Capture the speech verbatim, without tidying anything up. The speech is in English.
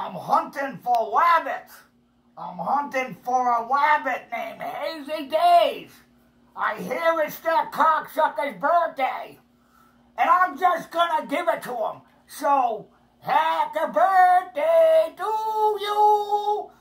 I'm hunting for rabbits. I'm hunting for a rabbit named HazeyDaze. I hear it's that cocksucker's birthday. And I'm just gonna give it to him. So, happy birthday to you.